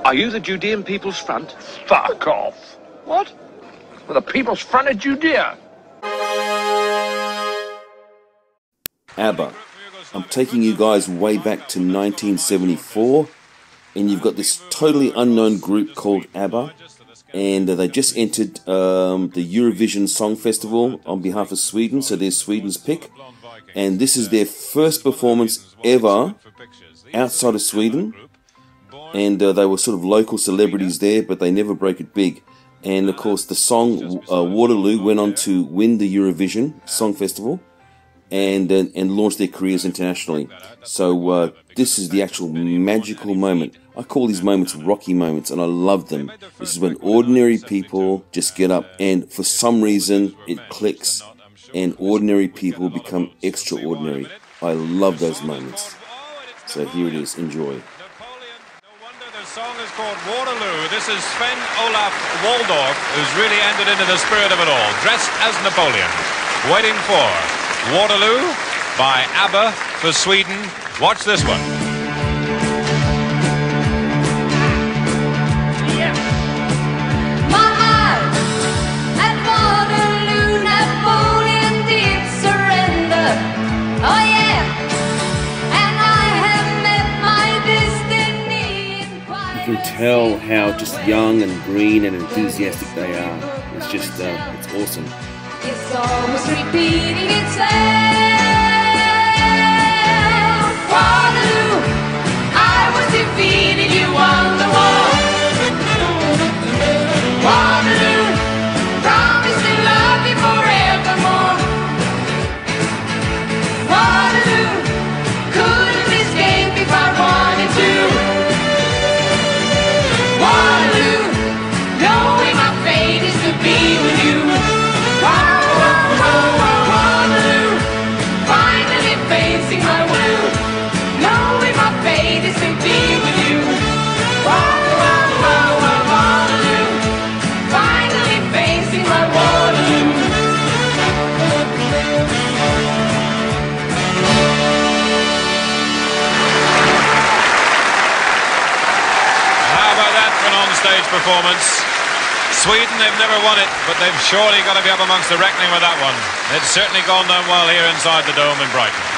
Are you the Judean People's Front? Fuck off. What? Well, the People's Front of Judea. Abba. I'm taking you guys way back to 1974, and you've got this totally unknown group called Abba, and they just entered the Eurovision Song Festival on behalf of Sweden, so they're Sweden's pick, and this is their first performance ever outside of Sweden, and they were sort of local celebrities there, but they never broke it big. And of course the song Waterloo went on to win the Eurovision Song Festival and launch their careers internationally. So this is the actual magical moment. I call these moments Rocky moments, and I love them. This is when ordinary people just get up, and for some reason it clicks, and ordinary people become extraordinary. I love those moments. So here it is. Enjoy. The song is called Waterloo. This is Sven Olaf Waldorf, who's really entered into the spirit of it all, dressed as Napoleon, waiting for Waterloo by Abba for Sweden. Watch this one. Yeah. My heart at Waterloo, Napoleon did surrender. Oh yeah, and I have met my destiny in quiet. You can tell how just young and green and enthusiastic they are. It's just, it's awesome. It's almost repeating itself. Waterloo, I was defeated, you won the war. Waterloo, promise to love you forevermore. Waterloo, couldn't escape if I wanted to. Waterloo, knowing my fate is to be with you. Waterloo, finally facing my will, knowing my fate is to be with you. Waterloo, finally facing my Waterloo. How about that for an on-stage performance? Sweden, they've never won it, but they've surely got to be up amongst the reckoning with that one. It's certainly gone down well here inside the Dome in Brighton.